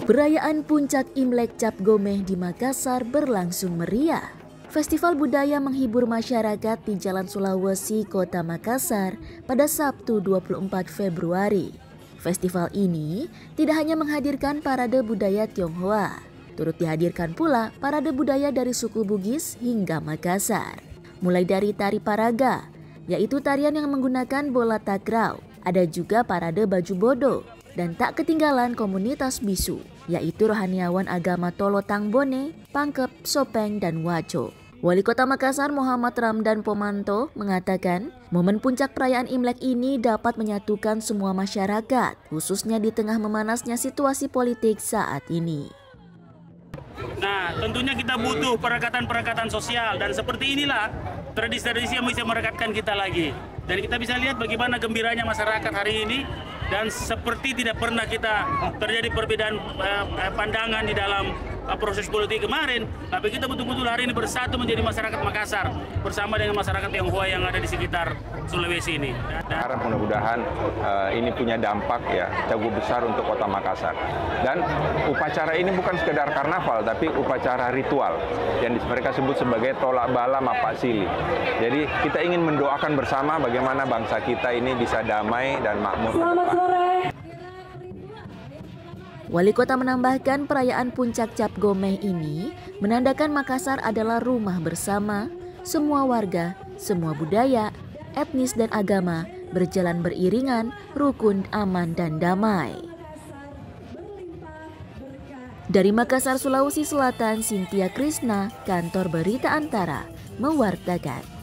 Perayaan Puncak Imlek Cap Gomeh di Makassar berlangsung meriah. Festival budaya menghibur masyarakat di Jalan Sulawesi, Kota Makassar pada Sabtu 24 Februari. Festival ini tidak hanya menghadirkan parade budaya Tionghoa, turut dihadirkan pula parade budaya dari suku Bugis hingga Makassar. Mulai dari tari paraga, yaitu tarian yang menggunakan bola takraw, ada juga parade baju bodo, dan tak ketinggalan komunitas bisu, yaitu rohaniawan agama Tolo Tangbone, Pangkep, Sopeng, dan Waco. Wali Kota Makassar Muhammad Ramdan Pomanto mengatakan, momen puncak perayaan Imlek ini dapat menyatukan semua masyarakat, khususnya di tengah memanasnya situasi politik saat ini. Nah, tentunya kita butuh perekatan-perekatan sosial, dan seperti inilah tradisi-tradisi yang bisa merekatkan kita lagi. Dan kita bisa lihat bagaimana gembiranya masyarakat hari ini, dan seperti tidak pernah kita terjadi perbedaan pandangan di dalam proses politik kemarin, tapi kita betul-betul hari ini bersatu menjadi masyarakat Makassar bersama dengan masyarakat Tionghoa yang ada di sekitar Sulawesi ini. Harap mudah-mudahan ini punya dampak ya cukup besar untuk Kota Makassar. Dan upacara ini bukan sekedar karnaval, tapi upacara ritual yang mereka sebut sebagai tolak bala mapak sili. Jadi kita ingin mendoakan bersama bagaimana bangsa kita ini bisa damai dan makmur. Selamat sore. Wali Kota menambahkan perayaan Puncak Cap Gomeh ini menandakan Makassar adalah rumah bersama, semua warga, semua budaya, etnis dan agama berjalan beriringan, rukun, aman dan damai. Dari Makassar, Sulawesi Selatan, Cynthia Krisna, Kantor Berita Antara, mewartakan.